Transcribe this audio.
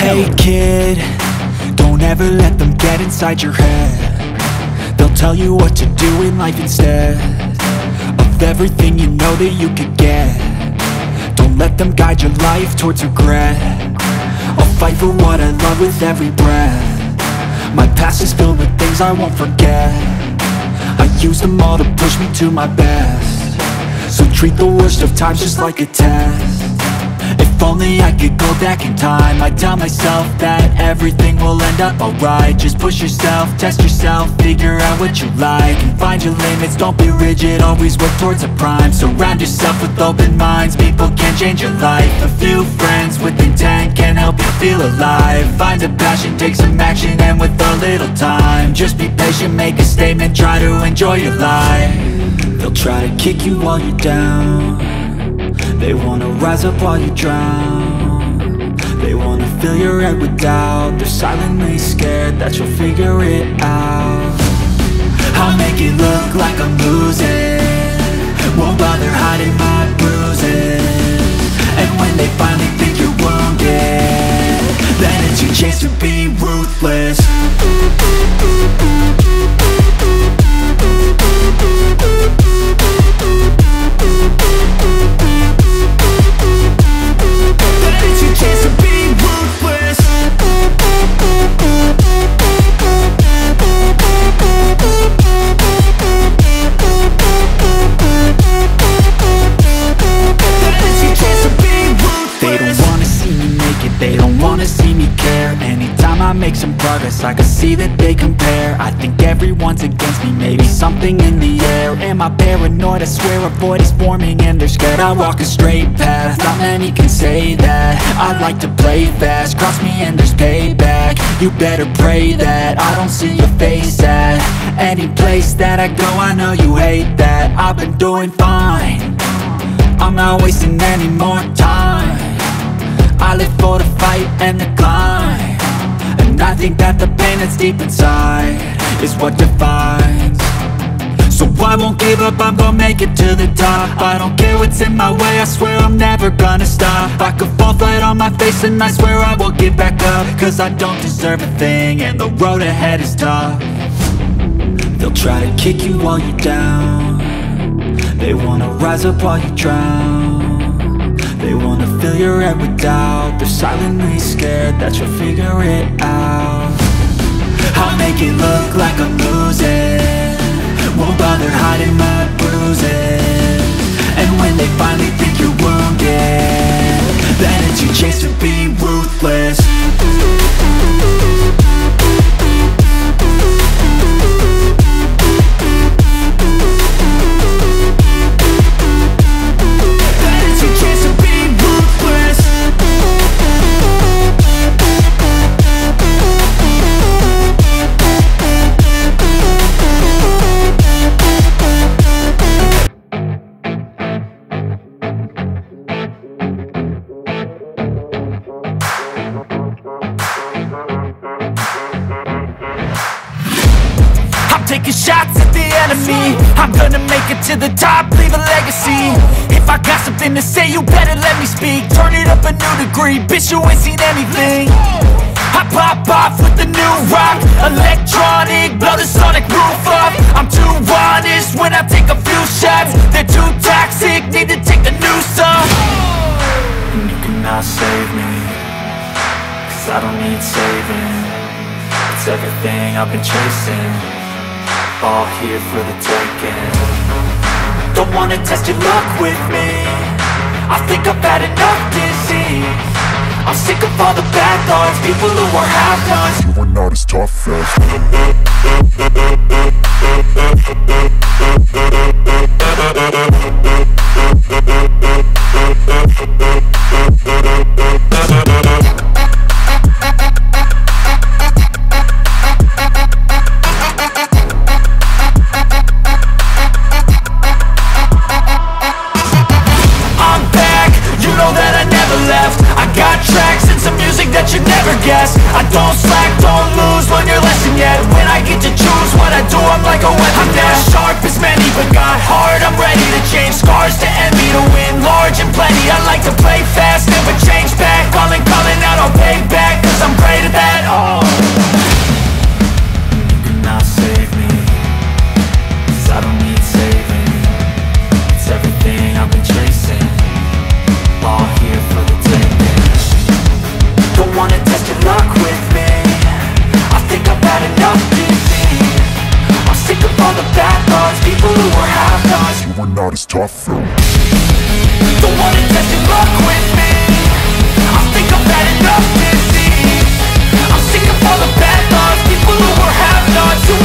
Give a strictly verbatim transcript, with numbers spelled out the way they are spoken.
Hey kid, don't ever let them get inside your head. They'll tell you what to do in life instead of everything you know that you could get. Don't let them guide your life towards regret. I'll fight for what I love with every breath. My past is filled with things I won't forget. I use them all to push me to my best. So treat the worst of times just like a test. If only I could go back in time, I'd tell myself that everything will end up alright. Just push yourself, test yourself, figure out what you like, and find your limits, don't be rigid, always work towards a prime. Surround yourself with open minds, people can change your life. A few friends with intent can help you feel alive. Find a passion, take some action, and with a little time, just be patient, make a statement, try to enjoy your life. They'll try to kick you while you're down. They wanna rise up while you drown. They wanna fill your head with doubt. They're silently scared that you'll figure it out. I'll make it look like I'm losing, won't bother hiding my bruises. And when they finally think you're wounded, then it's your chance to be ruthless. I make some progress, I can see that they compare. I think everyone's against me, maybe something in the air. Am I paranoid? I swear a void is forming and they're scared. I walk a straight path, not many can say that. I like to play fast, cross me and there's payback. You better pray that I don't see your face at any place that I go. I know you hate that. I've been doing fine, I'm not wasting any more time. I live for the fight and the climb, and I think that the pain that's deep inside is what defines. So I won't give up, I'm gonna make it to the top. I don't care what's in my way, I swear I'm never gonna stop. I could fall flat on my face and I swear I will get back up, cause I don't deserve a thing and the road ahead is tough. They'll try to kick you while you're down. They wanna rise up while you drown. They wanna fill your head with doubt. They're silently scared that you'll figure it out. I'll make it look like I'm losing, won't bother hiding my bruises. And when they finally think you're wounded, then it's your chance to be ruthless. Taking shots at the enemy, I'm gonna make it to the top, leave a legacy. If I got something to say, you better let me speak. Turn it up a new degree, bitch, you ain't seen anything. I pop off with the new rock, electronic, blow the sonic roof up. I'm too honest when I take a few shots. They're too toxic, need to take a new song. And you cannot save me, cause I don't need saving. It's everything I've been chasing, all here for the taking. Don't wanna test your luck with me, I think I've had enough disease. I'm sick of all the bad thoughts, people who are half-nots. You are not as tough as tracks and some music that you never guess. I don't slack, don't lose, learn your lesson yet. When I get are not as tough though. Don't wanna test your luck with me. I think I've had enough disease. I'm sick of all the bad thoughts, people who are have-nots, who